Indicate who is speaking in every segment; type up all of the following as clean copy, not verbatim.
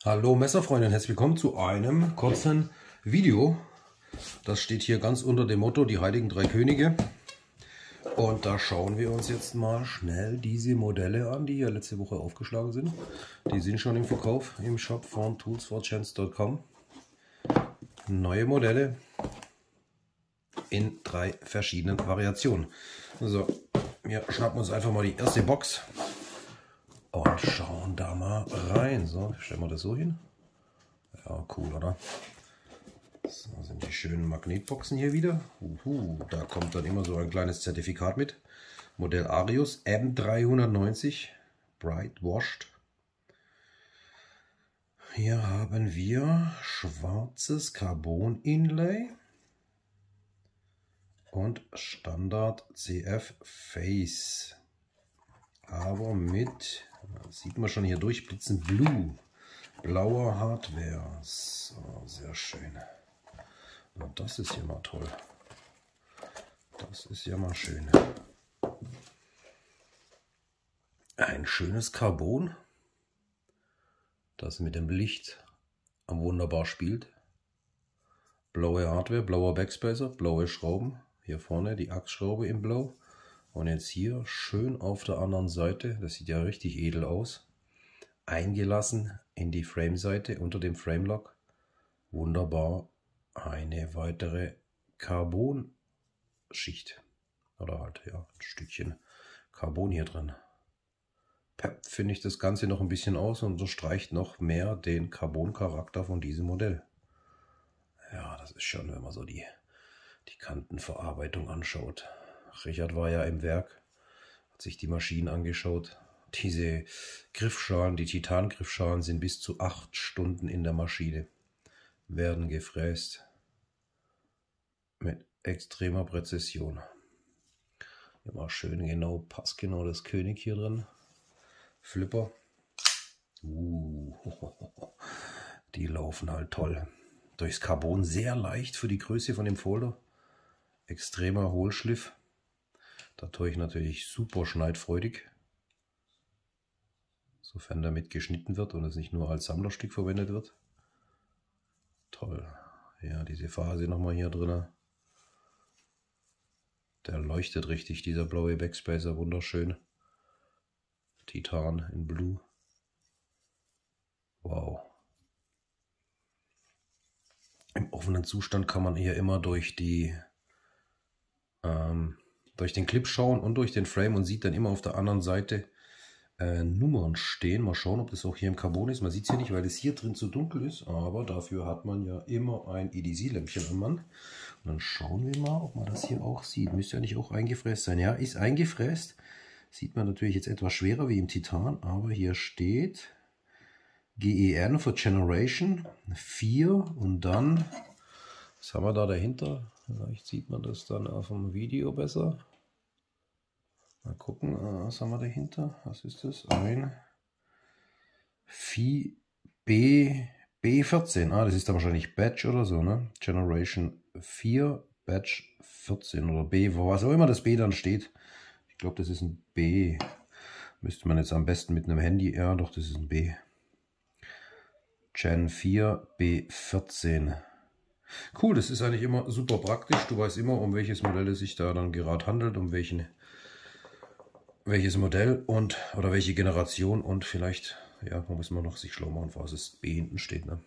Speaker 1: Hallo Messerfreunde und herzlich willkommen zu einem kurzen Video. Das steht hier ganz unter dem Motto die Heiligen Drei Könige. Und da schauen wir uns jetzt mal schnell diese Modelle an, die ja letzte Woche aufgeschlagen sind. Die sind schon im Verkauf im Shop von toolsforchance.com. Neue Modelle in 3 verschiedenen Variationen. So, wir schnappen uns einfach mal die erste Box und schauen da mal rein. So, stellen wir das so hin. Ja, cool, oder? So sind die schönen Magnetboxen hier wieder. Da kommt dann immer so ein kleines Zertifikat mit. Modell Arius M390 Bright Washed. Hier haben wir schwarzes Carbon Inlay und Standard CF Face. Aber mit, sieht man schon hier durchblitzen, blauer Hardware. So, sehr schön. Na, das ist ja mal toll. Das ist ja mal schön. Ein schönes Carbon, das mit dem Licht wunderbar spielt. Blaue Hardware, blauer Backspacer, blaue Schrauben. Hier vorne die Achsschraube in Blau. Und jetzt hier schön auf der anderen Seite, das sieht ja richtig edel aus, eingelassen in die Frame-Seite unter dem Frame-Lock. Wunderbar eine weitere Carbon-Schicht. Oder halt ja ein Stückchen Carbon hier drin. Peppt finde ich das Ganze noch ein bisschen aus und unterstreicht noch mehr den Carbon-Charakter von diesem Modell. Ja, das ist schon, wenn man so die Kantenverarbeitung anschaut. Richard war ja im Werk, hat sich die Maschinen angeschaut. Diese Griffschalen, die Titangriffschalen sind bis zu 8 Stunden in der Maschine. Werden gefräst mit extremer Präzision. Immer schön genau, passgenau das König hier drin. Flipper. Die laufen halt toll. Durchs Carbon sehr leicht für die Größe von dem Folder. Extremer Hohlschliff. Da tue ich natürlich super schneidfreudig, sofern damit geschnitten wird und es nicht nur als Sammlerstück verwendet wird. Toll. Ja, diese Phase nochmal hier drin. Der leuchtet richtig, dieser blaue Backspacer, wunderschön. Titan in Blue. Wow. Im offenen Zustand kann man hier immer durch den Clip schauen und durch den Frame und sieht dann immer auf der anderen Seite Nummern stehen. Mal schauen, ob das auch hier im Carbon ist. Man sieht es hier nicht, weil es hier drin zu dunkel ist, aber dafür hat man ja immer ein EDC-Lämpchen am Mann. Und dann schauen wir mal, ob man das hier auch sieht. Müsste ja nicht auch eingefräst sein. Ja, ist eingefräst. Sieht man natürlich jetzt etwas schwerer wie im Titan, aber hier steht GEN für Generation 4 und dann, was haben wir da dahinter? Vielleicht sieht man das dann auf dem Video besser. Mal gucken, was haben wir dahinter? Was ist das? Ein B14. Das ist dann wahrscheinlich Batch oder so, ne? Generation 4, Batch 14 oder B, was auch immer das B dann steht. Ich glaube, das ist ein B. Müsste man jetzt am besten mit einem Handy, ja doch, das ist ein B. Gen 4, B14. Cool, das ist eigentlich immer super praktisch. Du weißt immer, um welches Modell es sich da dann gerade handelt, um welches Modell und oder welche Generation und vielleicht, ja, muss man noch sich schlau machen, was das B hinten steht, ne?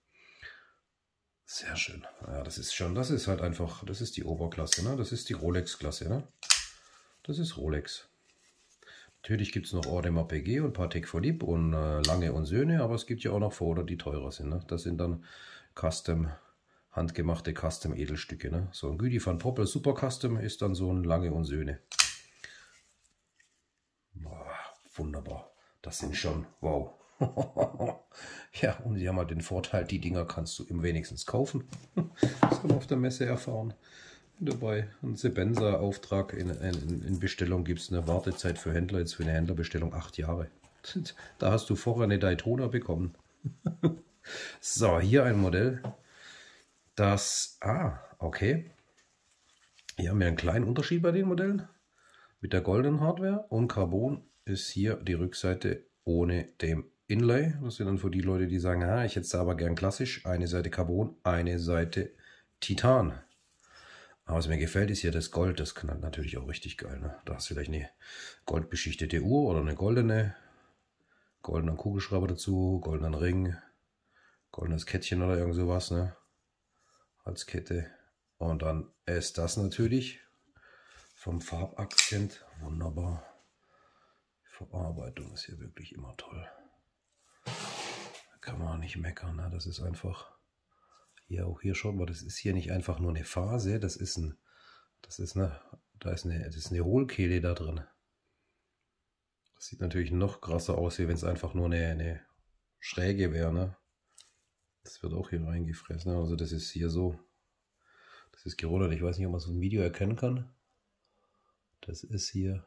Speaker 1: Sehr schön. Ja, das ist halt einfach, das ist die Oberklasse, ne? Das ist die Rolex-Klasse, ne? Das ist Rolex. Natürlich gibt es noch Audemars Piguet und Patek Philippe und Lange und Söhne, aber es gibt ja auch noch Folder, die teurer sind, ne? Das sind dann handgemachte Custom-Edelstücke, ne? So ein Güdi van Poppel Super Custom ist dann so ein Lange und Söhne. Boah, wunderbar. Das sind schon, wow. Ja, und sie haben halt den Vorteil, die Dinger kannst du im wenigstens kaufen. Das haben wir auf der Messe erfahren. Wenn du bei einem Sebenza-Auftrag in Bestellung gibst, eine Wartezeit für Händler, jetzt für eine Händlerbestellung 8 Jahre. Da hast du vorher eine Daytona bekommen. So, hier ein Modell. Das, okay. Hier haben wir einen kleinen Unterschied bei den Modellen. Mit der goldenen Hardware und Carbon ist hier die Rückseite ohne dem Inlay. Das sind dann für die Leute, die sagen, ah, ich hätte es aber gern klassisch. Eine Seite Carbon, eine Seite Titan. Aber was mir gefällt, ist hier das Gold. Das knallt natürlich auch richtig geil. Ne? Da hast du vielleicht eine goldbeschichtete Uhr oder eine goldenen Kugelschreiber dazu, goldenen Ring, goldenes Kettchen oder irgend sowas, ne? Als Kette. Und dann ist das natürlich vom Farbakzent wunderbar. Die Verarbeitung ist hier wirklich immer toll. Da kann man auch nicht meckern, ne? Das ist einfach, hier auch hier schaut mal, das ist hier nicht einfach nur eine Phase, da ist eine Hohlkehle da drin. Das sieht natürlich noch krasser aus, wie wenn es einfach nur eine Schräge wäre, ne? Das wird auch hier reingefressen, ne? Also das ist hier so, das ist gerollert. Ich weiß nicht, ob man es im Video erkennen kann. Das ist hier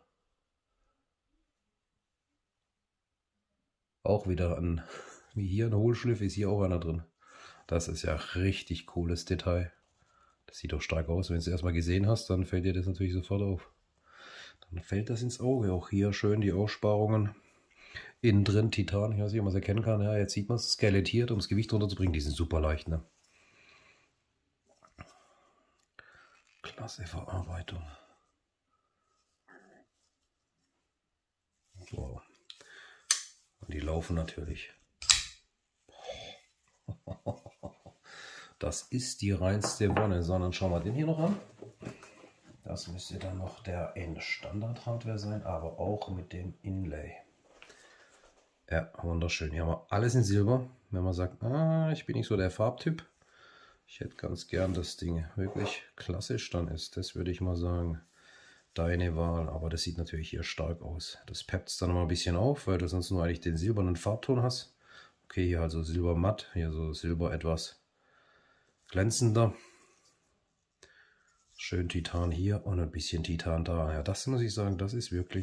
Speaker 1: auch wieder wie hier ein Hohlschliff, ist hier auch einer drin. Das ist ja richtig cooles Detail. Das sieht doch stark aus. Wenn du es erstmal gesehen hast, dann fällt dir das natürlich sofort auf. Dann fällt das ins Auge. Auch hier schön die Aussparungen. Innen drin Titan. Ich weiß nicht, ob man es erkennen kann. Ja, jetzt sieht man es skelettiert, um das Gewicht runterzubringen. Die sind super leicht, ne? Klasse Verarbeitung. Wow. Und die laufen natürlich. Das ist die reinste Wonne. Sondern schauen wir den hier noch an. Das müsste dann noch der in Standard-Hardware sein, aber auch mit dem Inlay. Ja, wunderschön. Hier haben wir alles in Silber. Wenn man sagt, ah, ich bin nicht so der Farbtyp, ich hätte ganz gern das Ding wirklich klassisch, dann ist das, würde ich mal sagen, deine Wahl. Aber das sieht natürlich hier stark aus. Das peppt es dann noch mal ein bisschen auf, weil du sonst nur eigentlich den silbernen Farbton hast. Okay, hier also Silber matt, hier so Silber etwas glänzender. Schön Titan hier und ein bisschen Titan da. Ja, das muss ich sagen, das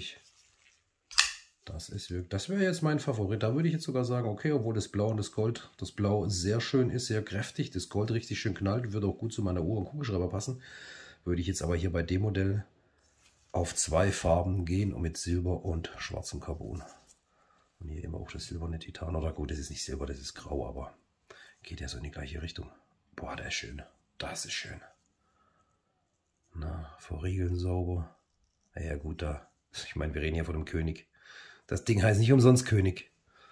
Speaker 1: wäre jetzt mein Favorit. Da würde ich jetzt sogar sagen, okay, obwohl das Blau und das Gold, das Blau sehr schön ist, sehr kräftig, das Gold richtig schön knallt, würde auch gut zu meiner Uhr und Kugelschreiber passen, würde ich jetzt aber hier bei dem Modell auf 2 Farben gehen und mit Silber und schwarzem Carbon. Und hier immer auch das silberne Titan. Oder gut, das ist nicht Silber, das ist grau, aber geht ja so in die gleiche Richtung. Boah, der ist schön. Das ist schön. Na, verriegeln sauber. Ja gut, ich meine, wir reden hier von dem König. Das Ding heißt nicht umsonst König.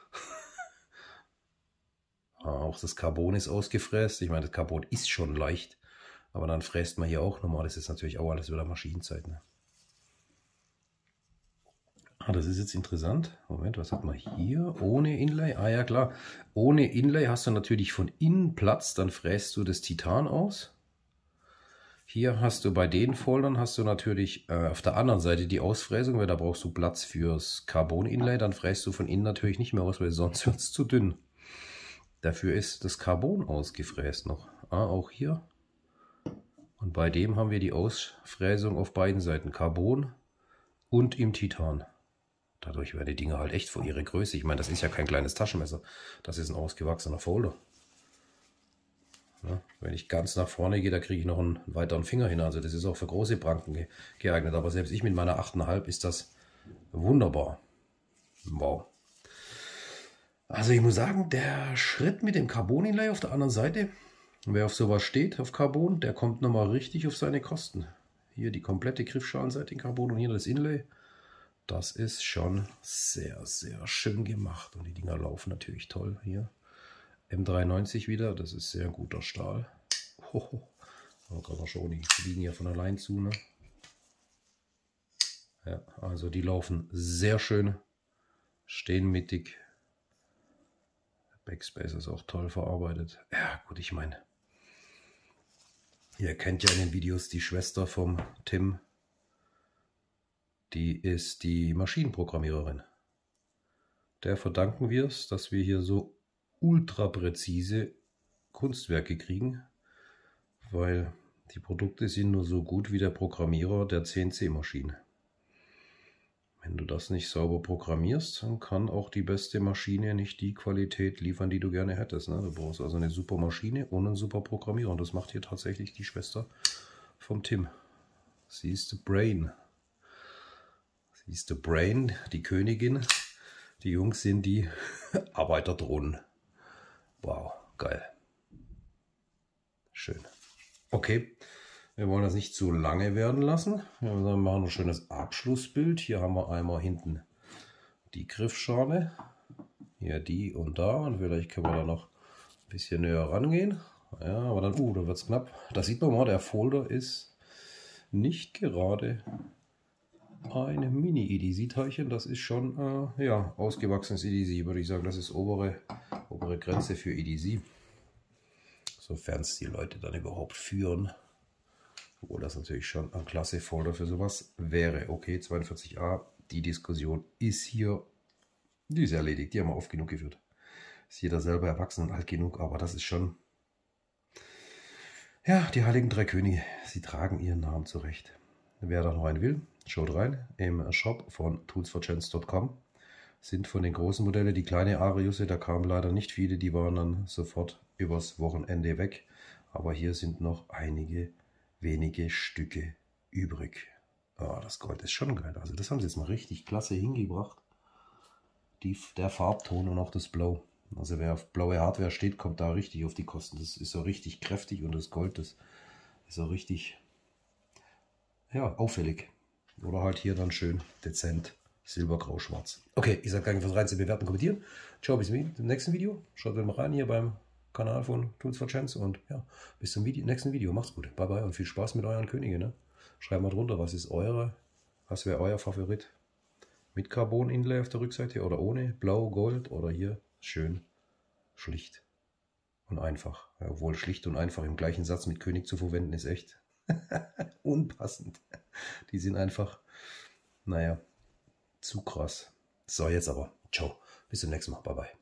Speaker 1: Auch das Carbon ist ausgefräst. Ich meine, das Carbon ist schon leicht. Aber dann fräst man hier auch nochmal. Das ist natürlich auch alles wieder Maschinenzeit. Ne? Ah, das ist jetzt interessant. Moment, was hat man hier? Ohne Inlay? Ah ja, klar. Ohne Inlay hast du natürlich von innen Platz. Dann fräst du das Titan aus. Hier hast du bei den Foldern hast du natürlich auf der anderen Seite die Ausfräsung, weil da brauchst du Platz fürs Carbon-Inlay. Dann fräst du von innen natürlich nicht mehr aus, weil sonst wird es zu dünn. Dafür ist das Carbon ausgefräst noch. Auch hier. Und bei dem haben wir die Ausfräsung auf beiden Seiten. Carbon und im Titan. Dadurch werden die Dinger halt echt vor ihre Größe. Ich meine, das ist ja kein kleines Taschenmesser. Das ist ein ausgewachsener Folder. Ja, wenn ich ganz nach vorne gehe, da kriege ich noch einen weiteren Finger hin. Also das ist auch für große Pranken geeignet. Aber selbst ich mit meiner 8,5 ist das wunderbar. Wow. Also ich muss sagen, der Schritt mit dem Carbon-Inlay auf der anderen Seite, wer auf sowas steht, auf Carbon, der kommt nochmal richtig auf seine Kosten. Hier die komplette Griffschalenseite in Carbon und hier das Inlay. Das ist schon sehr, sehr schön gemacht. Und die Dinger laufen natürlich toll hier. M93 wieder, das ist sehr guter Stahl. Man kann man schon, die liegen ja von allein zu. Ne? Ja, also die laufen sehr schön, stehen mittig. Backspace ist auch toll verarbeitet. Ja gut, ich meine, ihr kennt ja in den Videos die Schwester vom Tim. Die ist die Maschinenprogrammiererin. Der verdanken wir es, dass wir hier so ultra präzise Kunstwerke kriegen, weil die Produkte sind nur so gut wie der Programmierer der CNC-Maschine. Wenn du das nicht sauber programmierst, dann kann auch die beste Maschine nicht die Qualität liefern, die du gerne hättest. Ne? Du brauchst also eine super Maschine und einen super Programmierer. Und das macht hier tatsächlich die Schwester vom Tim. Sie ist the Brain. Sie ist the Brain, die Königin Die Jungs sind die Arbeiterdrohnen. Wow, geil. Schön. Okay, wir wollen das nicht zu lange werden lassen. Wir machen ein schönes Abschlussbild. Hier haben wir einmal hinten die Griffschale. Hier die und da. Und vielleicht können wir da noch ein bisschen näher rangehen. Ja, aber dann, da wird es knapp. Da sieht man mal, der Folder ist nicht gerade ein Mini-EDC-Teilchen. Das ist schon ja, ausgewachsenes EDC, würde ich sagen. Das ist obere Grenze für EDC. Sofern es die Leute dann überhaupt führen. Obwohl das natürlich schon ein klasse Folder für sowas wäre. Okay, 42a, die Diskussion ist hier, die ist erledigt. Die haben wir oft genug geführt. Ist jeder selber erwachsen und alt genug, aber das ist schon, ja, die heiligen drei Könige. Sie tragen ihren Namen zurecht. Wer da noch einen will, schaut rein. Im Shop von toolsforchance.com sind von den großen Modellen die kleine Ariusse, da kamen leider nicht viele, die waren dann sofort übers Wochenende weg. Aber hier sind noch einige wenige Stücke übrig. Oh, das Gold ist schon geil. Also das haben sie jetzt mal richtig klasse hingebracht. Der Farbton und auch das Blau. Also wer auf blaue Hardware steht, kommt da richtig auf die Kosten. Das ist so richtig kräftig und das Gold, das ist so richtig, ja, auffällig. Oder halt hier dann schön dezent silber, grau, schwarz. Okay, ich sage danke fürs rein zu bewerten, kommentieren. Ciao, bis zum nächsten Video. Schaut mal rein hier beim Kanal von Tools for Chance und ja, bis zum nächsten Video. Macht's gut. Bye bye und viel Spaß mit euren Königen. Ne? Schreibt mal drunter, was wäre euer Favorit? Mit Carbon-Inlay auf der Rückseite oder ohne? Blau, Gold oder hier schön schlicht und einfach. Ja, obwohl schlicht und einfach im gleichen Satz mit König zu verwenden ist echt unpassend. Die sind einfach, naja, zu krass. So, jetzt aber. Ciao. Bis zum nächsten Mal. Bye bye.